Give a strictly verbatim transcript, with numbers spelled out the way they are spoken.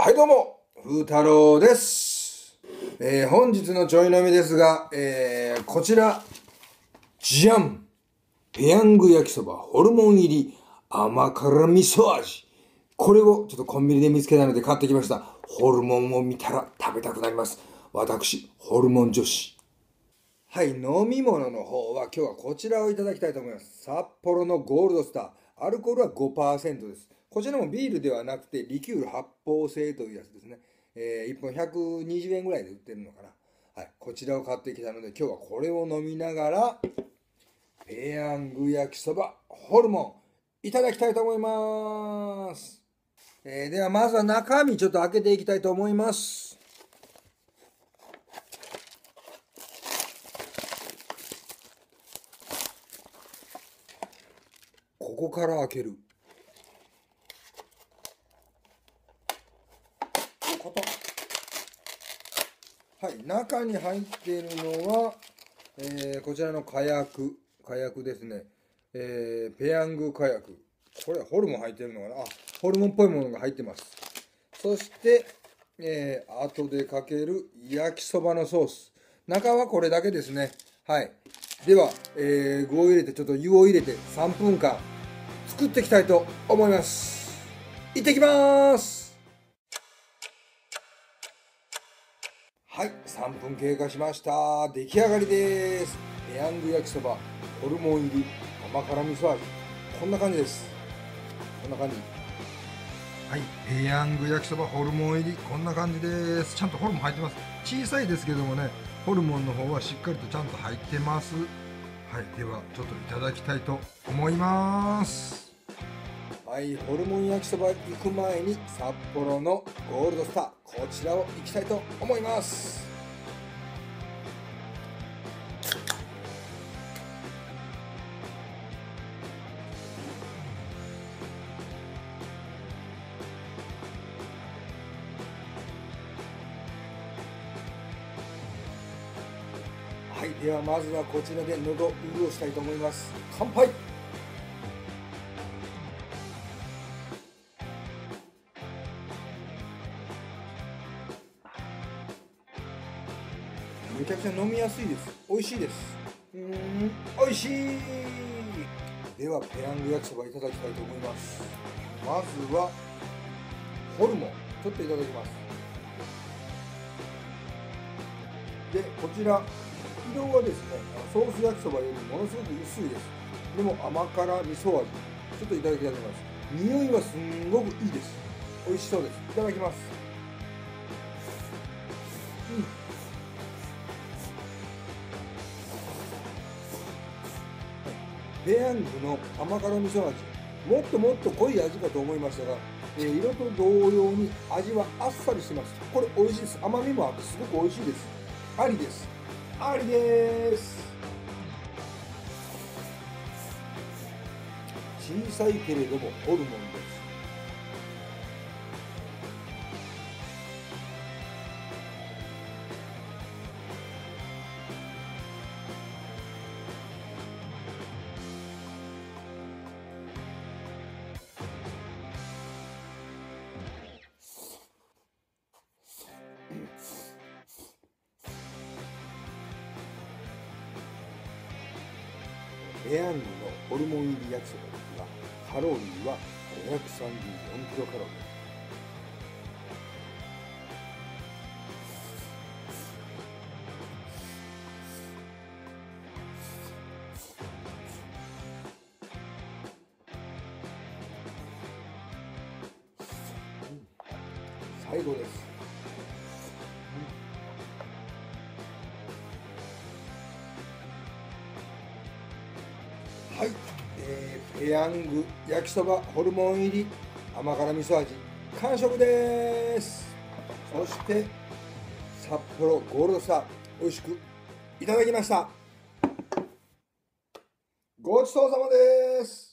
はいどうも、風太郎です。えー、本日のちょい飲みですが、えー、こちら、じゃんペヤング焼きそばホルモン入り甘辛味噌味。これをちょっとコンビニで見つけたので買ってきました。ホルモンを見たら食べたくなります。私、ホルモン女子。はい、飲み物の方は今日はこちらをいただきたいと思います。札幌のゴールドスター。アルコールは ごパーセント です。こちらもビールではなくてリキュール発泡性というやつですね。えー、いっぽんひゃくにじゅうえんぐらいで売ってるのかな。はい、こちらを買ってきたので今日はこれを飲みながらペヤング焼きそばホルモンいただきたいと思います。えー、ではまずは中身ちょっと開けていきたいと思います。ここから開ける。はい、中に入っているのは、えー、こちらの火薬、火薬ですね。えー、ペヤング火薬。これはホルモン入ってるのかなあ、ホルモンっぽいものが入ってます。そして、えー、後でかける焼きそばのソース。中はこれだけですね。はい。では、えー、具を入れて、ちょっと湯を入れてさんぷんかん作っていきたいと思います。行ってきます。はい、さんぷん経過しました。出来上がりです。ペヤング焼きそばホルモン入り甘辛味噌味。こんな感じです。こんな感じ。はい、ペヤング焼きそばホルモン入りこんな感じです。ちゃんとホルモン入ってます。小さいですけどもね、ホルモンの方はしっかりとちゃんと入ってます。はい、ではちょっといただきたいと思います。はい、ホルモン焼きそば行く前に札幌のゴールドスター、こちらを行きたいと思います。はい、ではまずはこちらで喉潤したいと思います。乾杯。めちゃくちゃ飲みやすいです。美味しいです。うーん、美味しい。ではペヤング焼きそばいただきたいと思います。まずはホルモンちょっといただきます。でこちら色はですね、ソース焼きそばよりものすごく薄いです。でも甘辛味噌味ちょっといただきたいと思います。匂いはすんごくいいです。美味しそうです。いただきます。うん、ペヤングの甘辛味噌味、もっともっと濃い味かと思いましたが、えー、色と同様に味はあっさりしてます。これ美味しいです。甘みもあってすごく美味しいです。ありです。ありです。小さいけれどもホルモンです。ペヤングのホルモン入り焼きそばですが、カロリーはごひゃくさんじゅうよんキロカロリー。最後です。はい、えー、ペヤング焼きそばホルモン入り甘辛味噌味完食です。そして札幌ゴールドスター美味しくいただきました。ごちそうさまです。